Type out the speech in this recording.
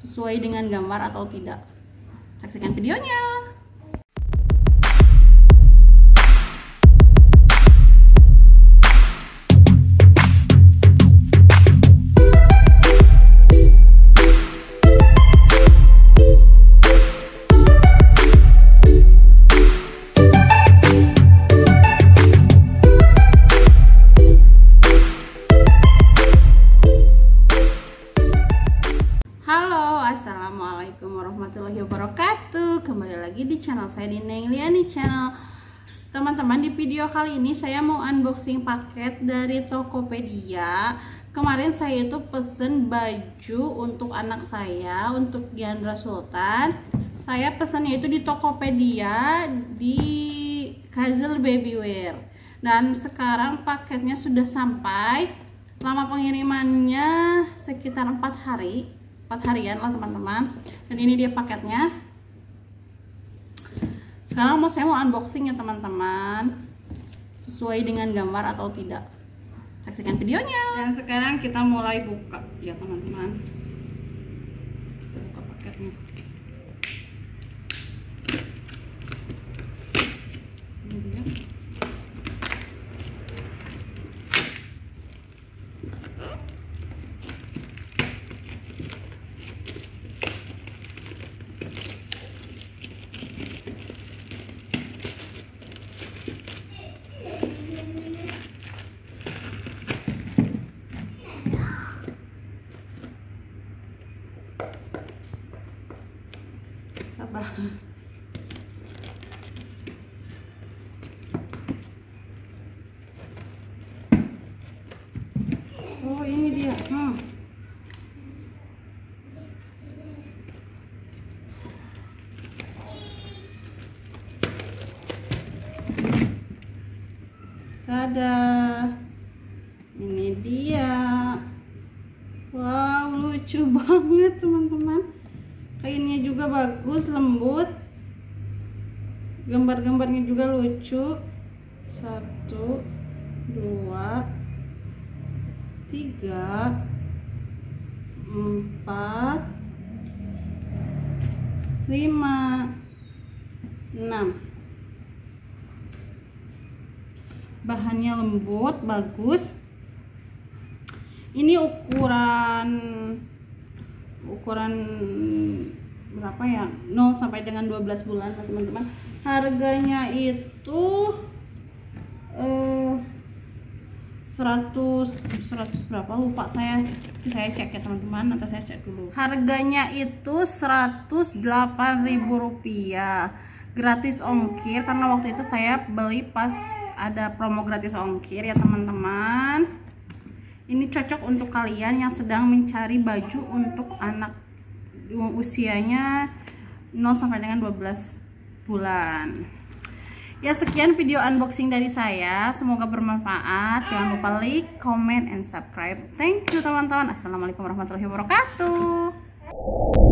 sesuai dengan gambar atau tidak. Saksikan videonya. Assalamualaikum warahmatullahi wabarakatuh. Kembali lagi di channel saya, di Neng Liani Channel. Teman-teman, di video kali ini saya mau unboxing paket dari Tokopedia. Kemarin saya itu pesen baju untuk anak saya, untuk Diandra Sultan. Saya pesannya itu di Tokopedia, di Kazel Babywear. Dan sekarang paketnya sudah sampai. Lama pengirimannya sekitar 4 harian lah teman-teman. Dan ini dia paketnya. Sekarang saya mau unboxing ya teman-teman, sesuai dengan gambar atau tidak. Saksikan videonya. Dan sekarang kita mulai buka ya teman-teman. Kita buka paketnya. Ini dia. Sabar. Oh, ini dia. Tada. Ini dia. Wow, lucu banget teman-teman. Kainnya juga bagus, lembut. Gambar-gambarnya juga lucu. 1, 2, 3, 4, 5, 6. Bahannya lembut, bagus. Ini ukuran berapa ya, 0 sampai dengan 12 bulan teman-teman. Harganya itu 100 berapa lupa saya cek ya teman-teman, nanti saya cek dulu. Harganya itu Rp108.000, gratis ongkir, karena waktu itu saya beli pas ada promo gratis ongkir ya teman-teman. Ini cocok untuk kalian yang sedang mencari baju untuk anak usianya 0 sampai dengan 12 bulan. Ya, sekian video unboxing dari saya. Semoga bermanfaat. Jangan lupa like, comment, and subscribe. Thank you teman-teman. Assalamualaikum warahmatullahi wabarakatuh.